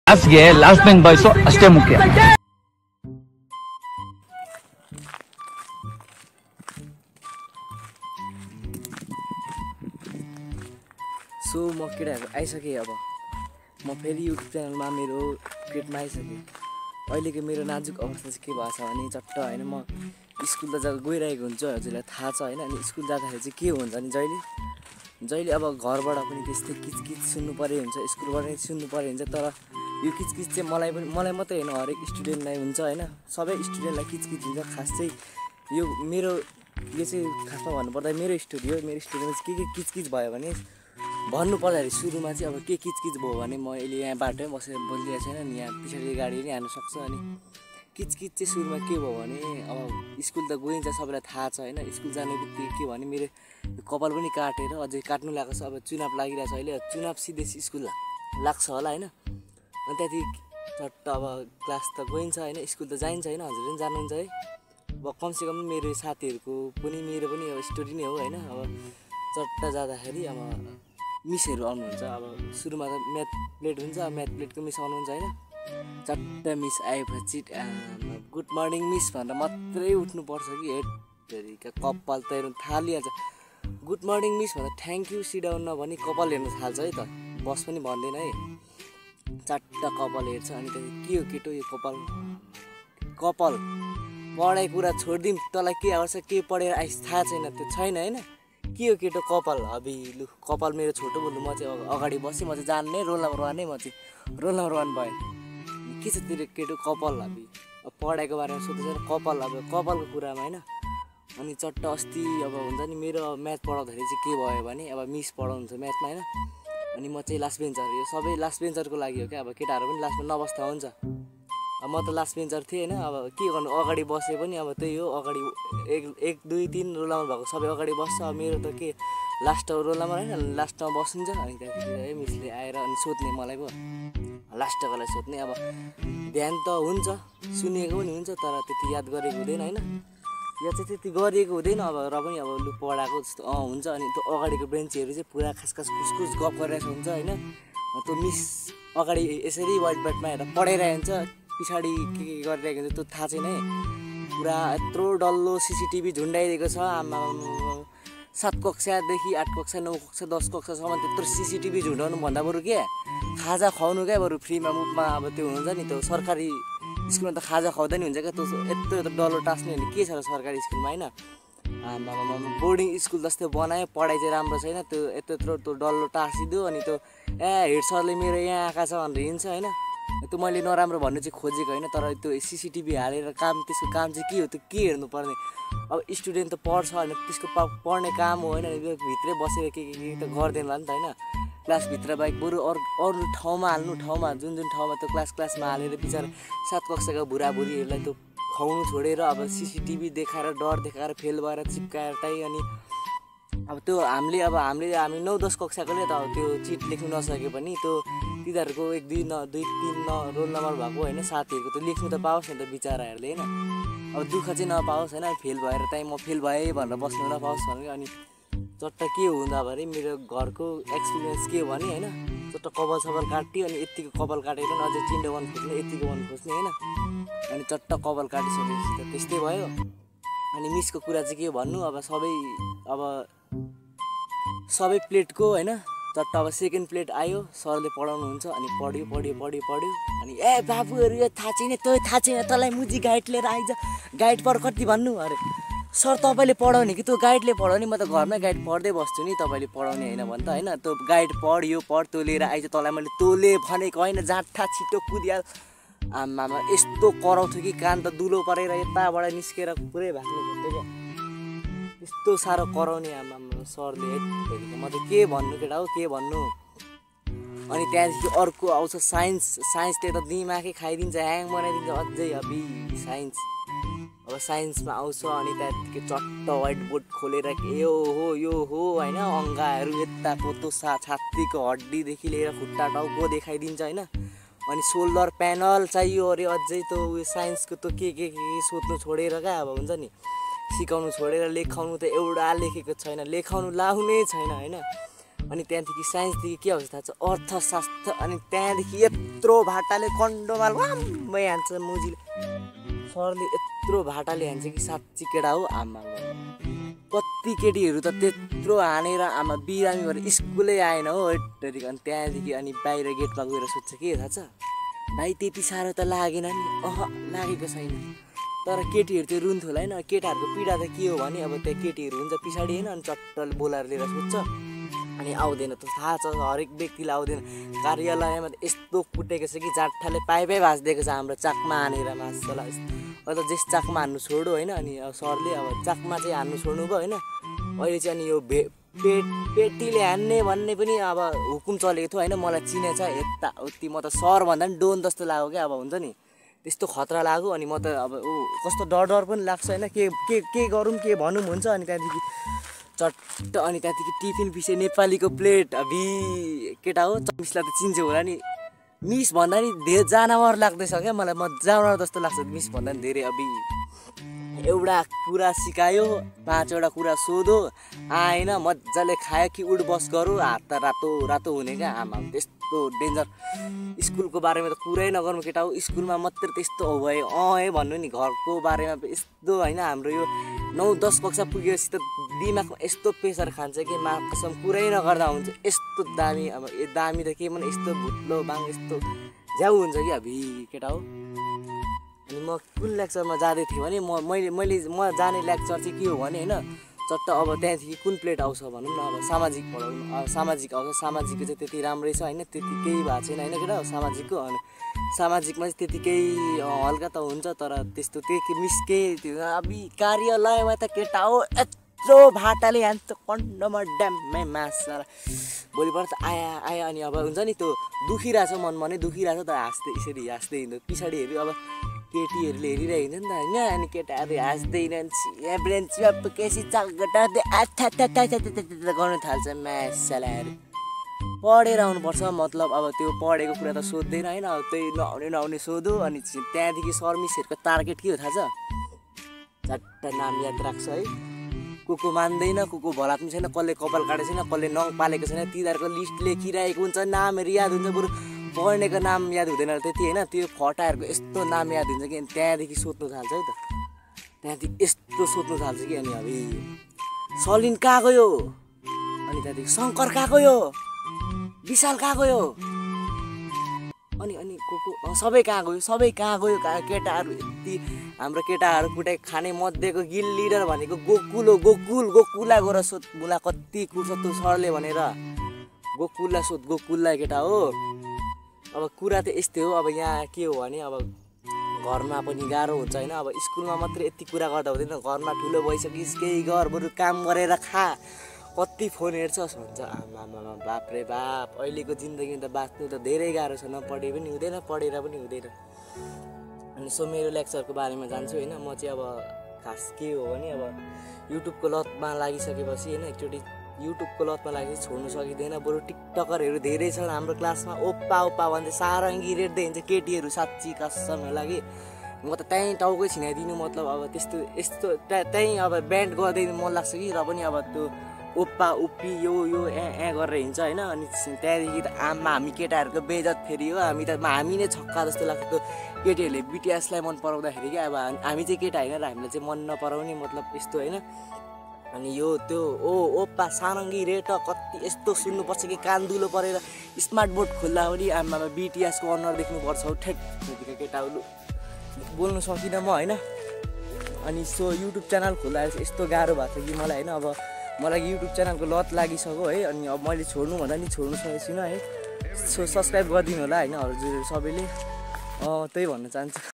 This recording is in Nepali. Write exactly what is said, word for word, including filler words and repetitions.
ಹಾಸಿಗೆ ಲಾಸ್ಟ್ ಬೆಂಚ್ ಬಾಯ್ಸು ಅಷ್ಟೇ ಮುಖ್ಯ. सो म केटाहरू आइसकेँ. अब म फेरि युट्युब च्यानलमा मेरो क्रिएटमा आइसकेँ. अहिलेको मेरो नाजुक अवस्था चाहिँ के भएको छ भने चट्ट होइन म स्कुल त जब गइरहेको हुन्छु हजुरलाई थाहा छ होइन. अनि स्कुल जाँदाखेरि चाहिँ के हुन्छ नि जहिले जहिले अब घरबाट पनि त्यस्तै किचकिच सुन्नु पऱ्यो हुन्छ, स्कुलबाट पनि सुन्नु पऱ्यो हुन्छ. तर यो किचकिच चाहिँ मलाई पनि मलाई मात्रै होइन हरेक स्टुडेन्टलाई हुन्छ होइन. सबै स्टुडेन्टलाई किचकिच हुन्छ. खास चाहिँ यो मेरो यो चाहिँ खासमा भन्नुपर्दा मेरो स्टोरी हो. मेरो स्टोरीमा चाहिँ के के किचकिच भयो भने भन्नु पर्दाखेरि सुरुमा चाहिँ अब के किचकिच भयो भने म अहिले यहाँ बाटोमै बसेर बोलिरहेको छैन नि, यहाँ पछाडि गाडी पनि हाल्नु सक्छ. अनि किचकिच चाहिँ सुरुमा के भयो भने अब स्कुल त गइन्छ सबैलाई थाहा छ होइन. स्कुल जाने बित्तिकै के भने मेरो कपाल पनि काटेर अझै काट्नु लागेको छ. अब चुनाव लागिरहेको छ अहिले, चुनाव सिधै स्कुल लाग्छ होला होइन. अनि त्यहाँदेखि चट्ट अब क्लास त गइन्छ होइन, स्कुल त जाइन्छ होइन. हजुर पनि जानुहुन्छ है. अब कमसेकम मेरो साथीहरूको पनि मेरो पनि अब स्टोरी नै हो होइन. अब चट्ट जाँदाखेरि अब मिसहरू आउनुहुन्छ. अब सुरुमा त म्याथ प्लेट हुन्छ, म्याथ प्लेटको मिस आउनुहुन्छ होइन. चट्ट मिस आएपछि गुड मर्निङ मिस भनेर मात्रै उठ्नुपर्छ कि हेडका कपाल त हेर्नु थालिहाल्छ. गुड मर्निङ मिस भनेर थ्याङ्क यू सिडाउन नभनी कपाल हेर्नु थाल्छ है त. बस पनि भन्दैन है. चट्ट कपाल हेर्छ. अनि त्यहाँदेखि के हो केटो यो कपाल कपाल पढाइ कुरा छोडिदिउँ, तँलाई के आउँछ के पढेर आइस थाहा छैन त्यो छैन होइन. के हो केटो कपाल हबी लु कपाल मेरो छोटो बोल्नु. म चाहिँ अगाडि बसेँ. म चाहिँ जान्ने रोल नम्बर वान नै म चाहिँ रोल नम्बर वान भएँ. के छ तेरो केटो कपाल हबी. अब पढाइको बारेमा सोध्दैछ कपाल अब कपालको कुरामा होइन. अनि चट्ट अस्ति अब हुन्छ नि मेरो म्याथ पढाउँदाखेरि चाहिँ के भयो भने अब मिस पढाउनुहुन्छ म्याथमा होइन. अनि म चाहिँ लास्ट बेन्चर, यो सबै लास्ट बेन्चरको लागि हो क्या. अब केटाहरू पनि लास्टमा नबस्दा हुन्छ. अब म त लास्ट बेन्चर थिएँ होइन. अब के गर्नु अगाडि बसेँ पनि अब त्यही हो. अगाडि एक एक दुई तिन रोल नम्बर भएको सबै अगाडि बस्छ. अब मेरो त के लास्ट रोल नम्बर होइन, लास्टमा बसिन्छ. अनि त्यहाँदेखि है मिसले आएर अनि सोध्ने मलाई पो लास्टकोलाई सोध्ने. अब ध्यान त हुन्छ सुनेको पनि हुन्छ तर त्यति याद गरेको हुँदैन होइन. याद चाहिँ त्यति गरिएको हुँदैन. अब र पनि अब लु पढाएको जस्तो अँ हुन्छ. अनि त्यो अगाडिको बेन्चीहरू चाहिँ पुरा खास खास खुसखुस गफ गरिरहेको हुन्छ होइन. त्यो मिस अगाडि यसरी वाइट बोर्डमा हेरेर पढाइरहेको हुन्छ, पछाडि के के गरिरहेको हुन्छ त्यो थाहा छैन है. पुरा यत्रो डल्लो सिसिटिभी झुन्डाइदिएको छ. आमा सात कक्षादेखि आठ कक्षा नौ कक्षा दस कक्षासम्म त्यत्रो सिसिटिभी झुन्डाउनु भन्दा बरु के खाजा खुवाउनु क्या बरु फ्रीमा मुखमा. अब त्यो हुन्छ नि त्यो सरकारी स्कुलमा त खाजा खुवाउँदा नि हुन्छ क्या. त्यो यत्रो यत्रो डल्लो टास्ने भने के छ र सरकारी स्कुलमा होइन. आमा बोर्डिङ स्कुल जस्तै बनायो, पढाइ चाहिँ राम्रो छैन. त्यो यत्रो यत्रो त्यो डल्लो टाँसिदियो. अनि त्यो ए हेड सरले मेरो यहाँ आँखा छ भनेर हिँड्छ होइन. त्यो मैले नराम्रो भन्नु चाहिँ खोजेको होइन. तर त्यो सिसिटिभी हालेर काम त्यसको काम चाहिँ के हो त्यो के हेर्नुपर्ने. अब स्टुडेन्ट त पढ्छ होइन, त्यसको पढ्ने काम हो होइन. भित्रै बसेर के के के त गर्दैन होला नि त होइन. क्लासभित्र बाहेक बरु अरू अरू ठाउँमा हाल्नु. ठाउँमा जुन जुन ठाउँमा त्यो क्लास क्लासमा हालेर बिचरा सात कक्षाको बुढाबुढीहरूलाई त्यो खुवाउनु छोडेर अब सिसिटिभी देखाएर डर देखाएर फेल भएर चिप्काएर टाइ. अनि अब त्यो हामीले अब हामीले हामी नौ दस कक्षाकोले त अब त्यो चिट लेख्नु नसके पनि त्यो तिनीहरूको एक दुई न दुई तिन न रोल नम्बर भएको होइन साथीहरूको त्यो लेख्नु त पाओस् नि त बिचराहरूले होइन. अब दुःख चाहिँ नपाओस् होइन. फेल भएर चाहिँ म फेल भएँ भनेर बस्नु नपाओस् भनेर. अनि चट्ट के हुँदा भने मेरो घरको एक्सपिरियन्स के भने होइन. चट्ट कपाल सपाल काट्यो. अनि यत्तिको कपाल काटेर पनि अझै चिन्डो बन खोज्ने यत्तिको बन खोज्ने होइन. अनि चट्ट कपाल काटिसकेपछि त त्यस्तै भयो. अनि मिसको कुरा चाहिँ के भन्नु. अब सबै अब सबै प्लेटको होइन चट्ट अब सेकेन्ड प्लेट आयो. सरले पढाउनुहुन्छ. अनि पढ्यो पढ्यो पढ्यो पढ्यो. अनि ए बाबुहरू यो थाहा छैन तँ थाहा छैन तँलाई मुजी गाइड लिएर आइज गाइड पढ कति भन्नु. अरे सर तपाईँले पढाउने कि त्यो गाइडले पढाउने. म त घरमै गाइड पढ्दै बस्छु नि. तपाईँले पढाउने होइन भने त होइन. त्यो गाइड पढ यो पढ त्यो लिएर आइज. तँलाई मैले तँले भनेको होइन जाँठा छिटो कुदिहाल. आमामा यस्तो कराउँथ्यो कि कान त दुलो परेर यताबाट निस्केर पुरै भाग्नु पर्थ्यो क्या. यस्तो साह्रो कराउने आमामा सरले. म त के भन्नु केटा हो के भन्नु. अनि त्यहाँदेखि अर्को आउँछ साइन्स. साइन्सले त दिमागै खाइदिन्छ, ह्याङ बनाइदिन्छ अझै. अबि साइन्स अब साइन्समा आउँछ. अनि त्यहाँदेखि चट्ट वाइट बोर्ड खोलेर यो हो यो हो होइन. अङ्गाहरू यताको त्यो सा छातीको हड्डीदेखि लिएर खुट्टा टाउको देखाइदिन्छ होइन. अनि सोल्डर प्यानल चाहियो अरे अझै त्यो उयो साइन्सको त्यो के के के सोध्नु छोडेर क्या. अब हुन्छ नि सिकाउनु छोडेर लेखाउनु त एउटा लेखेको छैन, लेखाउनु लाउनै छैन होइन. अनि त्यहाँदेखि साइन्सदेखि के आउँछ थाहा छ अर्थशास्त्र अनि त्यहाँदेखि यत्रो भाटाले कन्डोमा लाम्मै हान्छ मुजीले सरले यत्रो भाटाले हान्छ कि साँच्ची केटा हो आमा कति केटीहरू त त्यत्रो हानेर आमा बिरामी भएर स्कुलै आएन हो हेटरिक अनि त्यहाँदेखि अनि बाहिर गेटमा गएर सोध्छ के थाहा छ भाइ त्यति साह्रो त लागेन नि अह लागेको छैन तर केटीहरू चाहिँ रुन्थ्यो होला होइन केटाहरूको पीडा त के हो भने अब त्यो केटीहरू हुन्छ पछाडि होइन अनि चट्टले बोलाएर लिएर सोध्छ अनि आउँदैन त थाहा छ हरेक व्यक्तिलाई आउँदैन कार्यालयमा त यस्तो कुटेको छ कि जाट्ठाले पाइपै भाँचिदिएको छ हाम्रो चाकमा हानेर मासला अन्त जस चाकमा हान्नु छोड्यो होइन अनि सरले अब चाकमा चाहिँ हान्नु छोड्नु भयो होइन अहिले चाहिँ अनि यो भे पेट पेटीले हान्ने भन्ने पनि अब हुकुम चलेको थियो होइन मलाई चिनेछ यता उति म त सर भन्दा पनि डोन जस्तो लाग्यो क्या अब हुन्छ नि त्यस्तो खतरा लाग्यो अनि म त अब ऊ कस्तो डर डर पनि लाग्छ होइन के के के गरौँ के भनौँ हुन्छ अनि त्यहाँदेखि चट्ट अनि त्यहाँदेखि टिफिन पिसे नेपालीको प्लेट अबि केटा हो मिसलाई त चिन्छ होला नि मिस भन्दा नि धेरै जनावर लाग्दैछ क्या मलाई म जनावर जस्तो लाग्छ मिस भन्दा नि धेरै अबि एउटा कुरा सिकायो पाँचवटा कुरा सोधो आएन मजाले खायो कि उड बस गरौँ हात त रातो रातो हुने क्या आमा त्यस्तो डेन्जर स्कुलको बारेमा त कुरै नगर्नु केटा हो स्कुलमा मात्रै त्यस्तो हो भयो अँ है भन्नु नि घरको बारेमा यस्तो होइन हाम्रो यो नौ दस कक्षा पुगेपछि त दिमागमा यस्तो प्रेसर खान्छ कि मा कसम कुरै नगर्दा हुन्छ यस्तो दामी अब ए दामी त के भने यस्तो भुत्लो बाङ यस्तो झ्याउ हुन्छ कि अबि केटा हो अनि म कुन लेक्चरमा जाँदै थिएँ भने म मैले मैले म जाने लेक्चर चाहिँ के हो भने होइन चट्ट अब त्यहाँदेखि कुन प्लेट आउँछ भनौँ न अब सामाजिक पढाउनु अब सामाजिक आउँछ सामाजिकको चाहिँ त्यति राम्रै छ होइन त्यति केही भएको छैन होइन केटा सामाजिकको अनि सामाजिकमा चाहिँ त्यति केही हल्का त हुन्छ तर त्यस्तो त्यही मिस केही अब कार्यालयमा त केटा हो यत्रो भाटाले हान्छ कन्डोमा ड्याममै मासा भोलिपल्ट त आया आया अनि अब हुन्छ नि त्यो दुखिरहेछ मनमा नै दुखिरहेछ तर हाँस्दै यसरी हाँस्दै हिँड्नु पछाडि हेऱ्यो अब केटीहरूले हेरिरहेको हुन्छ नि त होइन अनि केटाहरू हाँस्दैन यहाँ ब्रेन्चमा पुगेपछि चगटार्दै आथा गर्नु थाल्छ मासालाहरू पढेर आउनुपर्छ मतलब अब त्यो पढेको कुरा त सोध्दैन होइन अब त्यही नआउने नआउने सोधो अनि त्यहाँदेखि सर मिसहरूको टार्गेट के हो थाहा छ झट्ट नाम याद राख्छ है को को मान्दैन को को भलात्मी छैन कसले कपाल काटेको छैन कसले नङ पालेको छैन तिनीहरूको लिस्ट लेखिरहेको हुन्छ नामहरू याद हुन्छ बरु पढ्नेको नाम याद हुँदैन त्यति होइन त्यो फटाहरूको यस्तो नाम याद हुन्छ कि त्यहाँदेखि सोध्नु थाल्छ है त त्यहाँदेखि यस्तो सोध्नु थाल्छ कि अनि अब सलिन कहाँ गयो अनि त्यहाँदेखि शङ्कर कहाँ गयो विशाल कहाँ गयो अनि अनि को को सबै कहाँ गयो सबै कहाँ गयो कहाँ केटाहरू यति हाम्रो केटाहरू कुटाइ खाने मध्येको गिल लिडर भनेको गोकुल हो गोकुल गोकुललाई गएर सोध मुला कति कुर्छ त्यो सरले भनेर गोकुललाई सोध गोकुललाई केटा हो अब कुरा त यस्तै हो अब यहाँ के हो भने अब घरमा पनि गाह्रो हुन्छ होइन अब स्कुलमा मात्रै यति कुरा गर्दा हुँदैन घरमा ठुलो भइसकिस् केही गर बरु काम गरेर खा कति फोन हेर्छस् भन्छ आमामा बाप रे बाप अहिलेको जिन्दगी त बाँच्नु त धेरै गाह्रो छ नपढे पनि हुँदैन पढेर पनि हुँदैन अनि सो मेरो लेक्चरको बारेमा जान्छु होइन म चाहिँ अब खास के हो भने अब युट्युबको लतमा लागिसकेपछि होइन एकचोटि युट्युबको लतमा लागि छोड्नु सकिँदैन बरु टिकटकरहरू धेरै छन् हाम्रो क्लासमा ओप्पा ओप्पा भन्दै सारङ्गी रेट्दै हुन्छ केटीहरू साँच्ची कसम लागि म त त्यहीँ टाउकै छिनाइदिनु मतलब अब त्यस्तो यस्तो त्यहीँ अब ब्यान्ड गरिदिनु मन लाग्छ कि र पनि अब त्यो ओप्पा उप्पी यो यो ए ए गरेर हिँड्छ होइन अनि त्यहाँदेखि त आमा हामी केटाहरूको बेइज्जत फेरि हो हामी त हामी नै छक्का जस्तो लाग्छ त्यो केटीहरूले बिटिएसलाई मन पराउँदाखेरि क्या अब हामी चाहिँ केटा होइन र हामीलाई चाहिँ मन नपराउने मतलब यस्तो होइन अनि यो त्यो ओ ओप्पा सारङ्गी रेट कति यस्तो सुन्नुपर्छ कि कान दुलो परेर स्मार्ट बोर्ड खोल्दा पनि आमामा बिटिएसको अनुहार देख्नुपर्छ हौ ठेट केटाहरू बोल्नु सकिनँ म होइन अनि सो युट्युब च्यानल खोल्दा यस्तो गाह्रो भएको छ कि मलाई होइन अब मलाई युट्युब च्यानलको लत लागिसक्यो है अनि अब मैले छोड्नु भन्दा नि छोड्नु सकेको छुइनँ है सो सब्सक्राइब गरिदिनु होला होइन हजुर सबैले त्यही भन्न चाहन्छु।